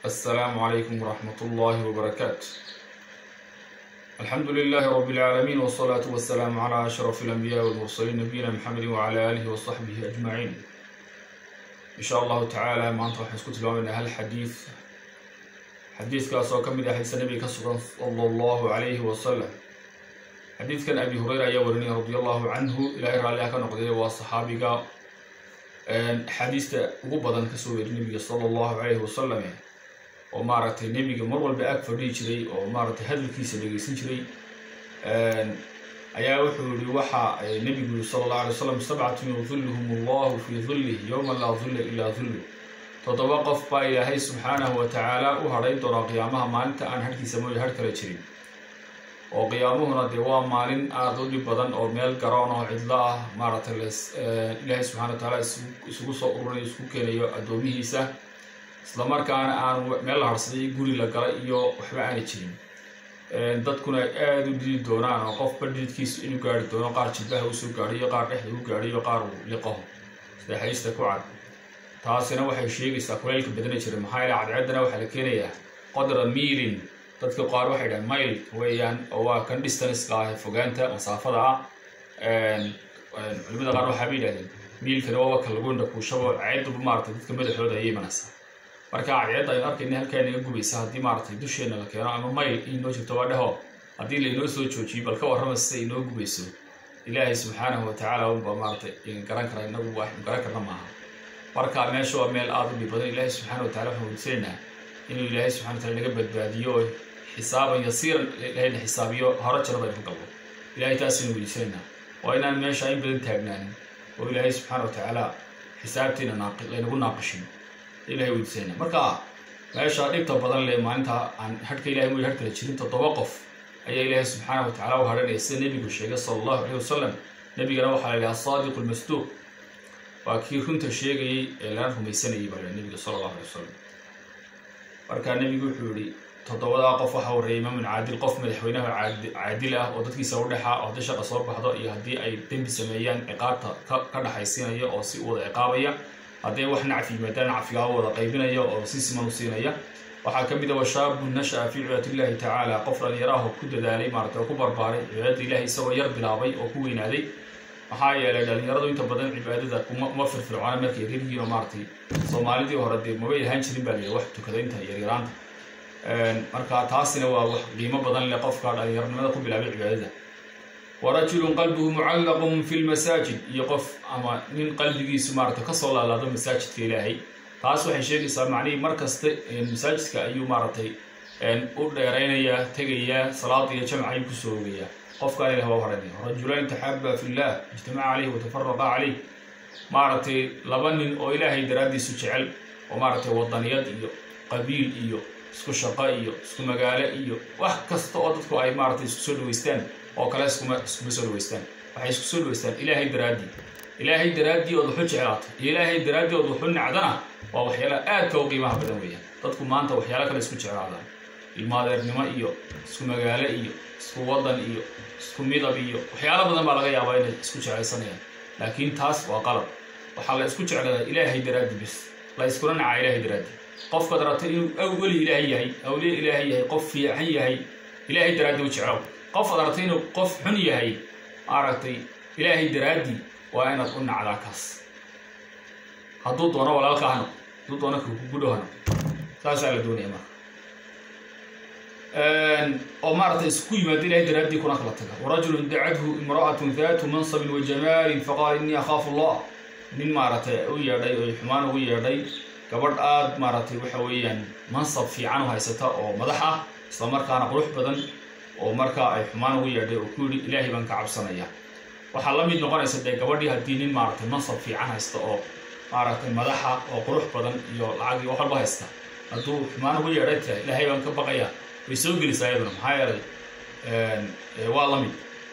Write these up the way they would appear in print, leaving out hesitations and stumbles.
السلام عليكم ورحمة الله وبركاته. الحمد لله رب العالمين والصلاة والسلام على أشرف الأنبياء والمرسلين نبينا محمد وعلى آله وصحبه أجمعين. إن شاء الله تعالى ما أنت حسكت لهم من أهل حديث كاسو كم إذا حديث النبي صلى الله عليه وسلم. حديث كان أبي هريرة يورني رضي الله عنه إلى إيران كان قضية وصحابي حديث غبضا كسوي النبي صلى الله عليه وسلم ومارت النبي مر بالباك فدي جري ومارت هذا الكيس اللي يسجري أيا وحول وحى النبي صلى الله عليه وسلم 7 يظلهم الله في ظله يوم لا ظل إلا ظله تتوقف بإلهي سبحانه وتعالى وهرين ترى قيامها ما أنت عن هذا الكيس ما يهرك الجري وقيامه دوام مالين أرضي بدن أو ميل قرانه عدلا مارت إلهي سبحانه وتعالى يسوق صورنا يسوق كنيو أدومه سه إسلام كان ميل هرسي يقولي لقرا يو وحبان يجين dadkuna aad u dii doonaan oo qof badidkiisu inuu gaari doono qaar jilbaha uu soo gaariyo qaar dhexda uu gaariyo qaar uu liqaho sida haysta ku cad taasina waxay sheegaysaa kuleelka badan jiray maxaa ila cadceedana waxa la keenayaa qadra miilin dadka qaar waxay dhahan mile weeyaan oo waa kan distance ka ah fogaanta masaafada culimada qaar waxa ay yiraahdeen miilkana waa kala goonda ku shabo ceedu maartay dadka madaxooda ay imanaysaa marka cadceed ay arkayna halkaan iga gubaysa hadii maartay dusheena la keeno ama mile inoo jirto waa dhaho hadii la inoo soo joojiyo balka warramaysa inoo gubayso ilaahay subhanahu wa ta'ala oo maartay in garan kara inagu wax garan karna maaha marka meesha waa meel aad u badan ilaahay subhanahu wa ta'ala wuxuu diseynaa inuu ilaahay subhanahu wa ta'ala naga badbaadiyo حسابا يصير لهذا حسابيو هرج ربنا يقبل إلهي تاسين ولسنا وإن ماشي بدن تاجنان وإلهي سبحانه وتعالى حسابتنا ناقل لنقول ناقشين إلهي ولسنا مركا ماشي ريبت بدل لما أنت عن حركة إلهي مو حركة تشيل تتوقف أي إلهي سبحانه وتعالى وهرنا السنة نبي الشيخ صلى الله عليه وسلم نبي روح على الصادق المصدوق وأكيد كنت الشيخ لأنهم السنة يبغى النبي صلى الله عليه وسلم مركا النبي يقول تطوّر قف حوري من عادل قف مدحوينه عادلة وضدك سودحة أو دشق صوب بحضاء يهدي أي تم بسميان عقاب كذا حيسينية أو سي وضع عقابية هذا وحنا في ميدان عفيها وضع قيبينية أو سيس منوسينية وحكم إذا وشاب نشأ في عبادة الله تعالى قفرا يراه كد ذلك مرته كبر باري عبادة الله سوى يرب العبي أو كوين هذه وحايا لدن يرضوا يتبدل عبادة موفر في العالم كيريني ومارتي صومالي وهردي موبايل هانشرين بالي وحده كذا أنت يريران marka taasina waa wax qiimo badan leh qofka dhalinyarnimada ku bilaabay cibaadada warajulun qalbuhu mu'allaqun fil masajid yaqaf ama nin qalbigiisu maarta ka soo laalaado masaajidka ilaahay taas waxay sheegaysaa macnaheedu markasta masaajidka ayuu maartay u dheereynaya tagaya salaad iyo jamc ayuu ku soo oogaya qofka ilaahay waa horanay rajulan tahabba fillah ijtama'a alayhi wa tafarraqa alayhi maartay laba nin oo ilaahay daraadiisu jecel oo maartay wadaniyad iyo qabiil iyo isku shaqo iyo isku magaalo iyo wax kasta oo dadku ay maartay isku soo dhaweystaan oo kale isku soo dhaweystaan waxay isku soo dhaweystaan ilaahay daraadi oo wuxuu jecelaatay ilaahay daraadi oo wuxuu nacdana waa waxyaalo aad ka qiimaha badan weeyaan dadku maanta waxyaalo kale isku jecelaadaan ilmaadeernimo iyo isku magaalo iyo isku wadan iyo isku midab iyo waxyaalo badan baa laga yaabaa inay isku jeclaysanayaan laakiin taas waa qalad waxa la isku jeclaadaa ilaahay daraadi bis la isku nacaa ilaahay daraadi قف قدرته إنه أول إلهي أولي إلهي قف في حيهي إلهي درادي وجعله قف قدرته إنه قف حنيهي أردتي إلهي درادي وأنا قلنا على كاس هضوط وأنا ولا كهنا ضوط وأنا كقوله هنا سأسأل الدنيا ما أمرت سكوي ما إلهي درادي كنا خلطها ورجل دعته امرأة ذات منصب وجمال فقال إني أخاف الله من مرته ويردي ويحمان ويردي gabadh aad maartay waxa weeyaan mansab fiican oo haysata oo madax ah isla markaana qurux badan oo marka ay xumaan ugu yeedhay oo ku yiri ilaahay baan ka cabsanaya waxa la mid noqonaysa gabadhii hadii nin maartay mansab fiican haysta oo maartay madaxa oo qurux badan iyo lacag iyo wax walba haysta haduu xumaan ugu yeedhay ilaahay baan ka baqaya way soo gelisay ayaduna maxaa yeelay waa la mid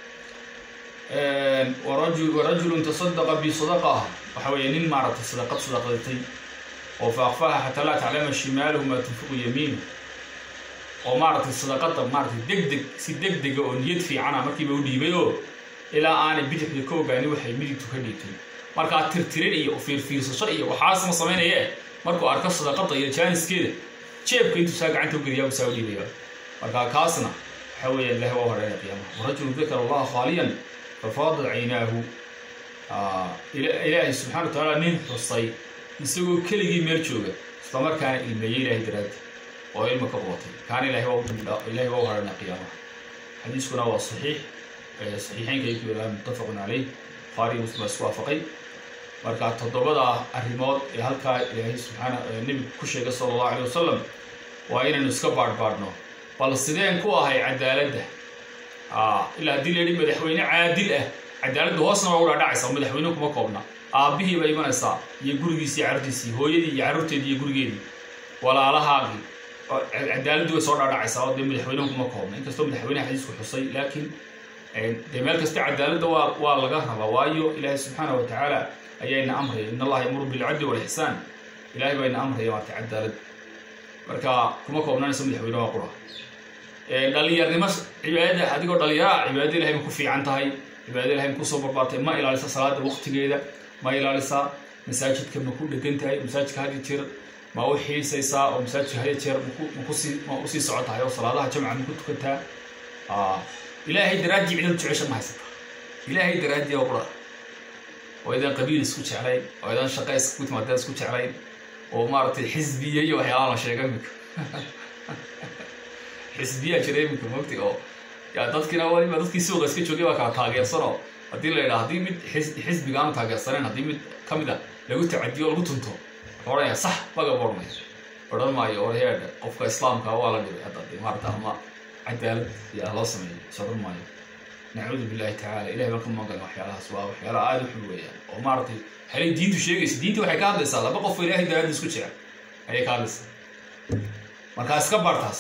ورجل تصدق بصدقه waxa weeyaan nin maartay sadaqaday وفأخفاها حتى لا تعلم شماله ما تنفق يمينه ومارت الصدقة مارت دق ونيد في عنا مركي بودي بيو إلى أنا بدي بكو باني وحي ميدي تكليتي مركا ترتري وفير صشري وحاسم صمين إياه مركو أركض الصدقة يا جانس كده jeebka intuu saa gacanta u geliyaa saa u dhiibaya marka kaasna waxa weeyaan ilaahay waa horeeya qiyaamaha warajulu dakara allaha khaaliyan fafaadat caynaahu ilaahay subxaana wa tacaala nin xusay isagoo keligii meel jooga isla markaana ilmeeyey ilaahay daraaddi oo ilma ka qubatay kaana ilaahay waa u horeeya qiyaamaha xadiiskuna waa saxiix saxiixeynka ay ku yaalaan muttafaqun calayh bukhari muslim baa isku waafaqay marka toddobada arrimood ee halkaa ilaahay subxaana nebigu ku sheegay sala allahu alayh wasalam waa inaynu iska baadhbaadhno bal sideen ku ahay cadaaladda ilaa haddii layidhi madaxweyne caadil ah cadaaladda hoosna waa u dhaadhacaysa oo madaxweyne kuma koobna aabbihii bay imanaysaa iyo gurigiisii iyo carruurtiisii hooyadii iyo carruurteedii iyo gurigeedii walaalahaagii cadaaladdu way soo dhaadhacaysaa oo dee madaxweyne kuma koobna inkastoo madaxweyneha xadiisku xusay laakiin dee meel kasta cadaaladda waa laga rabaa waayo ilaahay subxaana wa tacaala ayayna amraya in allaha yamuru bilcadli walixsaan ilaahay bayna amraya maarta cadaalad marka kuma koobnaanaysa madaxweyne waa qura dhalinyarnimo cibaadada adigoo dhalinyara cibaadada ilahay ma ku fiican tahay cibaadada ilahay ma kusoo barbaartay ma ilaalisa salaada waqtigeeda ma ilaalisa masaajidka ma ku dhegan tahay masaajidka had iyo jeer ma u xiisaysaa oo masaajidka had iyo jeer ma usii socotahay oo salaadaha jamca ma ku tukataa ilaahay daraaddii cidad jecesha ma haysata ilaahay daraaddii oo qura oo idaan qabiil isku jeclayn oo idaan shaqo isku timaadeen isku jeclayn oo maaragtay xisbiye iyo waxyaalaha la sheegay iminka xisbiyaa jira iminka moogtay oo yaa dadkiina waliba dadkii suuqa iska joogay baa kala taageersanoo haddii la yidhaha haddii mid xisbiga aanu taageersanayn haddii mid ka mid a lagu tacadiyo lagu tunto odhanaya sax baga odhanaya odhan maayo orheedha qofka islaamka waa la dhibay hadda maarata ama cadaalad yaa loo sameeyey is odhan maayo nacuudu billahi tacaala ilahay baan ka magan waxyaalahaas waa waxyaalaha aada u xun weeyaan oo maaragtay halay diintu sheegaysa diinta waxay ka hadlaysaa laba qof oo ilaahay daraaddi isku jecel ayay ka hadlaysaa markaa iska baartaas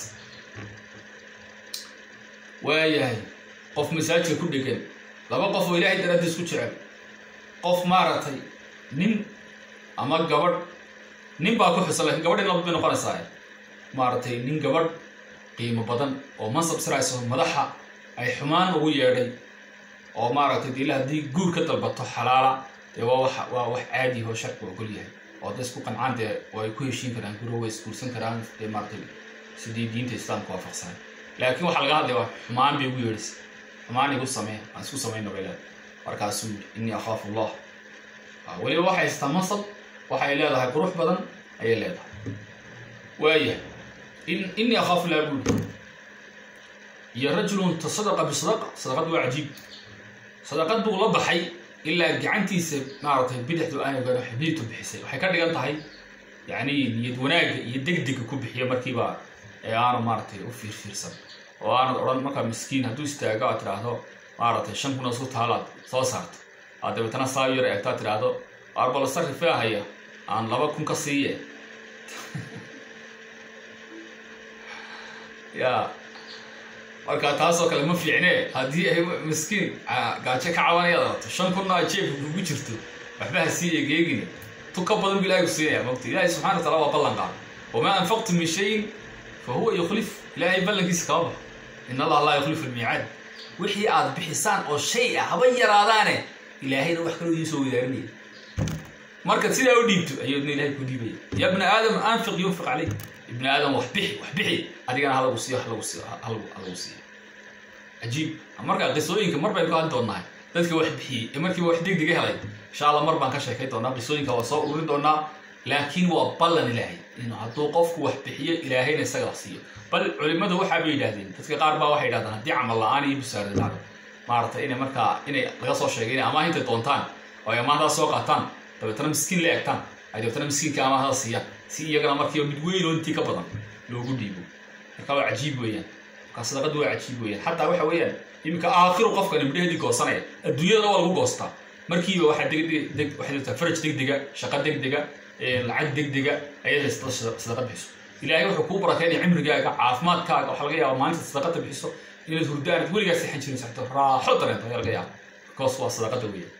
waayahay qof masaajidka ku dhegan laba qof oo ilaahay daraaddi isku jecel qof maaragtay nin ama gabadh nin baa ku xusan lakin gabadh in laba bay noqonaysaa maaragtay nin gabadh qiimo badan oo mansab sirayso madaxa ay xumaan ugu yeedhay oo maaragtay dila haddii guur ka dalbato xalaala dee waa wax caadi oo sharci ogol yahay oo dad isku qancaan dee way ku heshiin karaan guro way isguursan karaan dee maaragtay sidii diinta islaamka waafaqsan laakiin waxaa laga hadlaya waa xumaan bay ugu yeedhaysa xumaan igu samee aan isku samayno bay leedahay markaasuu yidhi innii akhaafu allah weliba waxay haystaa mansab waxay leedahay qurux badan ayay leedahay waayahay innii akhaafu allah buu yidhi iyo rajulun tasadaqa bisadaqa sadaqad waa cajiib sadaqad buu la baxay ilaa gacantiisa maaragtay bidixdu aanay gaadho xibniintu bixisay waxay ka dhigan tahay yacni niyad wanaagga iyo degdega ku bixiya markiiba ee aanu maaragtay u fiirfiirsan oo aanad odhan markaa miskiin hadduu istaago aad tidhaahdo maaragtay 5 kun oo isku taalaad soo saarto aad dabeetana saa yar eegtaad tidhaahdo arbala sarrifee haya aan 2 kun ka siiye yaa marka taasoo kale ma fiicnee haddii ay miskiin gaajo ka cabanayad aragto 5 kunna jeebka kugu jirto waxba ha sii egeegine tu ka badan bu ilaahay ku siinaya mogta ilaahay subxana wa taala waa ballan qaada wamaa anfaqtum min shayin fahuwa yukhlif ilaahay ballankiisa kama bax in allah laa yukhlifu almiicaad wixii aad bixisaan oo shay ah haba yaraadaane ilaahayna wax kaloo idiin soo wadaarinaya markaad sidaa u dhiibto ayuudna ilaahay ku dhiibaya ya bna aadam anfiq yunfiq calayk ibni aadam wax bixi adigana halagu siiyo halagu siiyo cajiib markaa qisooyinka mar baynu ka hadli doonahay dadka wax bixiyey ee markiiba wax degdega helay insha allah mar baan ka sheekay doonaa qisooyinka waa soo ururin doonaa laakiin waa ballan ilaahay inuu hadduu qofku wax bixiyo ilaahayna isaga la siiyo bal culimadu waxaa bay yidhaahdeen dadka qaar baa waxay yidhahdaan haddii camal la-aan iyo busaarada dhacdo maaragtay inay markaa inay laga soo sheegay inay amaahinta doontaan oo ay amaahdaas soo qaataan dabeetana miskiin la eegtaan ay dabeetana miskiinka amaahda siiyaan si iyagana markiiba mid weyn oo intii ka badan loogu dhiibo marka waa cajiib weeyaan markaa sadaqadu waa cajiib weeyaan xataa waxa weeyaan iminka aakhiru qofkani midhaheedii goosanaya adduunyadana waa lagu goostaa markiiba waxaa waxay jirtaa faraj degdega shaqo degdega lacag degdega ayada sadaqa bixiso ilaahay wuxuu kuu barakeynaya cimrigaaga caafimaadkaaga waxaa laga yaaba maalinta sadaqada bixiso inaad hurdaanad weligaa seexan jirin saxto raaxo dareento ayaa laga yaaba because waa sadaqada weeyaan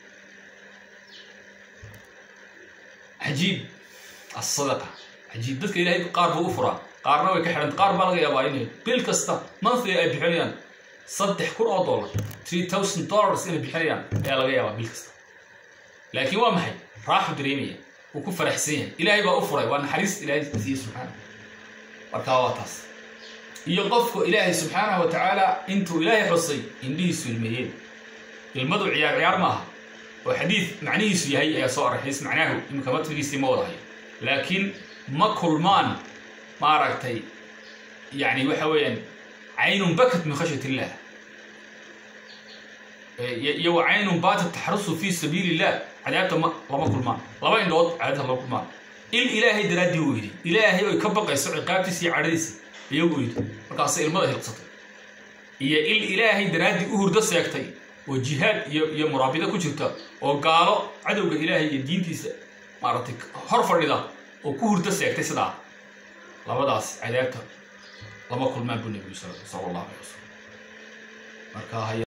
cajiib الصدقة عجيب dadka ilaahay qaar buu u furaa qaarna way ka xiran qaar baa laga yaabaa inay bil kasta monthly ay bixinayaan $3,000 $3,000 inay bixinayaan ayaa laga yaabaa bil kasta laakiin waa maxay raaxo dareemaya uu ku faraxsan yahay ilaahay baa u furay waa naxariis ilaahay siiyo subxaanahu marka waa taas iyo qofku ilaahay subxaanahu wa tacaala intuu ilaahay xusay indhihiisu ilmeeyeen ilmadu ciyaar maaha oo xadiid macnihiisu yahay ayaa soo arxis macnahu imka matwigiisii ma wadahay laakiin ma kulmaan ma aragtay yani waxa weeyaan caynun bakat min khashyati illah iyo caynun baatat taxrusu fi sabiilillah cadaabta lama kulmaan laba indhood cadaabta lama kulmaan il ilaahay daraadii uu yidhi ilaahay oo ka baqayso ciqaabtiisa iyo cadhadiisa iyagu yidhi markaas ilmada hilqsatay iyo il ilaahay daraadii u hurdo seegtay oo jihaad iyo muraabida ku jirta oo gaalo cadowga ilaahay iyo diintiisa maaragtay hor fadhida oo ku hurdo seegtay sidaa labadaas cadaabta lama kulmaan buu nabigu sallallahu alayhi wasallam marka